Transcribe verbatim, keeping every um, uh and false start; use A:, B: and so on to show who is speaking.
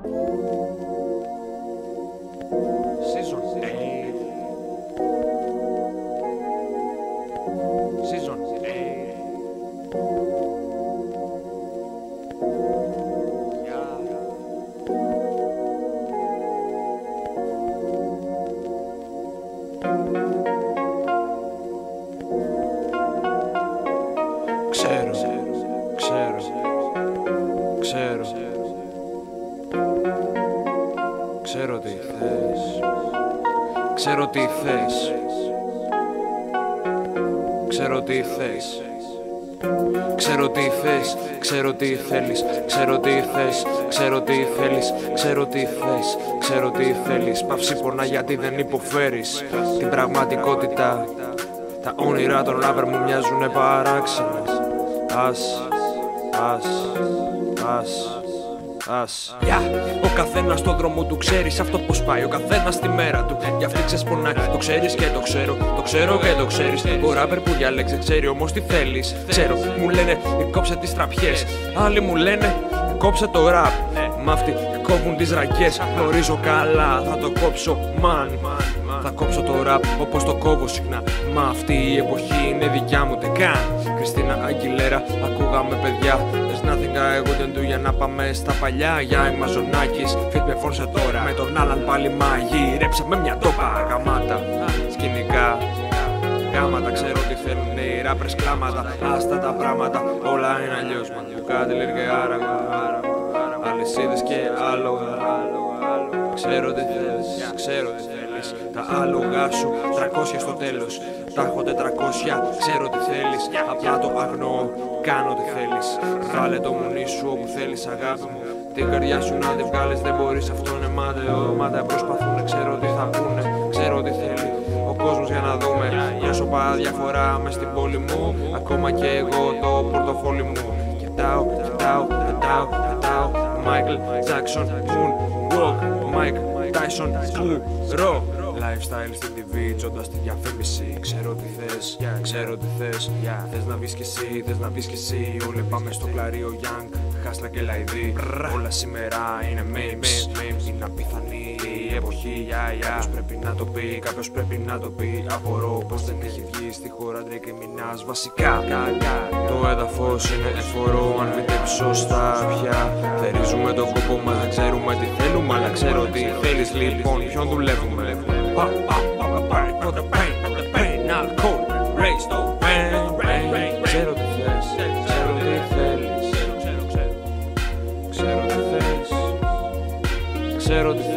A: Season eight. Season eight. Ξέρω, ξέρω, ξέρω, ξέρω τι θες, ξέρω τι θες, ξέρω τι θες, ξέρω τι θες, ξέρω τι θέλεις, ξέρω τι θες, ξέρω τι θέλεις, ξέρω τι θες, ξέρω τι θέλεις. Παύση πονά γιατί δεν υποφέρεις την πραγματικότητα. Τα όνειρά των ράπερ μου μοιάζουνε παράξενα. Ας, ας, ας, ας. Yeah. Ο καθένας στον δρόμο του ξέρεις αυτό πως πάει. Ο καθένας στη μέρα του, γι' αυτή ξεσπονάει. Το ξέρεις και το ξέρω, το ξέρω και το ξέρεις. Ο ράπερ που διάλεξε ξέρει όμως τι θέλεις. Ξέρω, μου λένε κόψε τις τραπιές. Άλλοι μου λένε κόψε το ραπ. Μ' αυτοί κόβουν τις ραγιές. Γνωρίζω καλά, θα το κόψω man. Θα κόψω το ραπ όπως το κόβω συχνά. Μα αυτή η εποχή είναι δικιά μου, δεν καν. Κριστίνα Αγγιλέρα, ακούγαμε παιδιά. There's nothing I wouldn't do για να πάμε στα παλιά. Για Μαζονάκης, fit με φόρσε τώρα. Με τον Άλαν πάλι μαγειρέψαμε μια τόπα. Γαμάτα, σκηνικά, γάματα. Ξέρω τι θέλουν οι ράπρες, κλάματα. Άστα τα πράγματα, όλα είναι αλλιώς. Κάτι λέει και άραγα. Αλυσίδες και άλογα. Ξέρω τι θέλεις, ξέρω τι θέλεις. Τα άλογα σου τριακόσια στο τέλος. Τα έχω τετρακόσια, ξέρω τι θέλεις. Απλά το αγνοώ, κάνω τι θέλεις. Βάλε το μουνί σου όπου θέλεις αγάπη μου. Την καρδιά σου να τη βγάλεις δεν μπορείς, αυτό είναι μάταιο. Μάταια προσπαθούνε, ξέρω τι θα πούνε. Ξέρω τι θέλει ο κόσμος για να δούμε. Μια σοπά διαφορά μες στην πόλη μου. Ακόμα και εγώ το πορτοφόλι μου. Κοιτάω, κοιτάω, κοιτάω, κοιτάω. Michael Jackson, Moonwalk, Mike Tyson, ρο. Lifestyle στην τι βι, τσόντα στη διαφήμιση. Ξέρω τι θες, ξέρω τι θες. Θες να βγεις κι εσύ, θες να βγεις κι εσύ. Όλοι πάμε στο κλαρίο Young, χάσλα και λαϊδί. Όλα σήμερα είναι memes, είναι απίθανη η εποχή. Κάποιος πρέπει να το πει, κάποιος πρέπει να το πει. Απορώ πως δεν έχει βγει στη χώρα Drake Minaj. Βασικά το έδαφος είναι εφορό, αν φυτέψει σωστά πια. Θερίζουμε τον κόπο μας, δεν ξέρουμε τι θέλουμε, αλλά ξέρω τι θέλεις. Λοιπόν, ποιον δουλεύουμε. For the pain, for the pain, not cold, raise the rain, rain, rain. Ξέρω τι θες, ξέρω τι θέλεις. Ξέρω τι θες, ξέρω τι